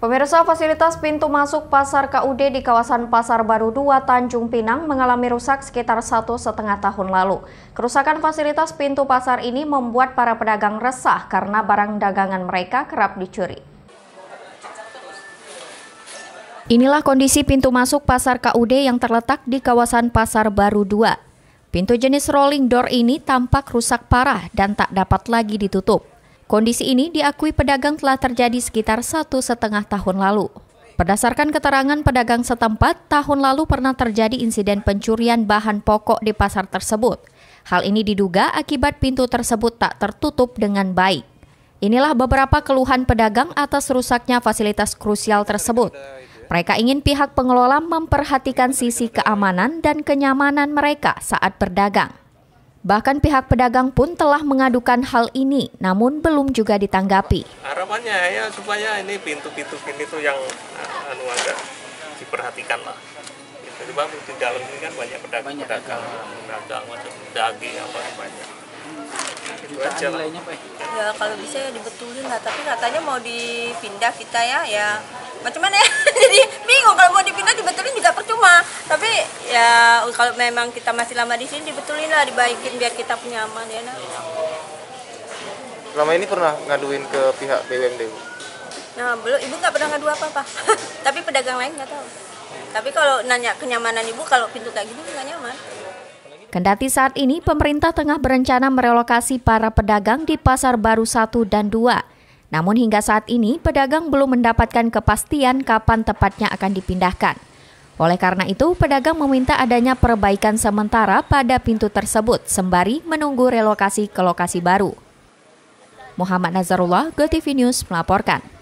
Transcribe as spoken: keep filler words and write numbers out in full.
Pemirsa, fasilitas pintu masuk Pasar K U D di kawasan Pasar Baru dua Tanjung Pinang mengalami rusak sekitar satu setengah tahun lalu. Kerusakan fasilitas pintu pasar ini membuat para pedagang resah karena barang dagangan mereka kerap dicuri. Inilah kondisi pintu masuk Pasar K U D yang terletak di kawasan Pasar Baru dua. Pintu jenis rolling door ini tampak rusak parah dan tak dapat lagi ditutup. Kondisi ini diakui pedagang telah terjadi sekitar satu setengah tahun lalu. Berdasarkan keterangan pedagang setempat, tahun lalu pernah terjadi insiden pencurian bahan pokok di pasar tersebut. Hal ini diduga akibat pintu tersebut tak tertutup dengan baik. Inilah beberapa keluhan pedagang atas rusaknya fasilitas krusial tersebut. Mereka ingin pihak pengelola memperhatikan sisi keamanan dan kenyamanan mereka saat berdagang. Bahkan pihak pedagang pun telah mengadukan hal ini, namun belum juga ditanggapi. Harapannya ya supaya ini pintu-pintu ini tuh yang anu agak diperhatikan lah. Sebab di dalam ini kan banyak pedagang-pedagang, pedagang macam daging apa banyak. Itu aja lah. Ya kalau bisa ya dibetulin lah, tapi katanya mau dipindah kita ya, ya macam mana ya? Jadi bingung kalau mau dipindah dibetulin juga percuma. Tapi ya kalau memang kita masih lama di sini dibetulin lah, dibaikin biar kita punya aman ya. Nah. Selama ini pernah ngaduin ke pihak B U M D? Nah belum, ibu nggak pernah ngadu apa-apa. Tapi pedagang lain nggak tahu. Tapi kalau nanya kenyamanan ibu, kalau pintu kayak gini nggak nyaman. Kendati saat ini pemerintah tengah berencana merelokasi para pedagang di Pasar Baru satu dan dua. Namun hingga saat ini pedagang belum mendapatkan kepastian kapan tepatnya akan dipindahkan. Oleh karena itu, pedagang meminta adanya perbaikan sementara pada pintu tersebut sembari menunggu relokasi ke lokasi baru. Muhammad Nazarullah, GoTV News melaporkan.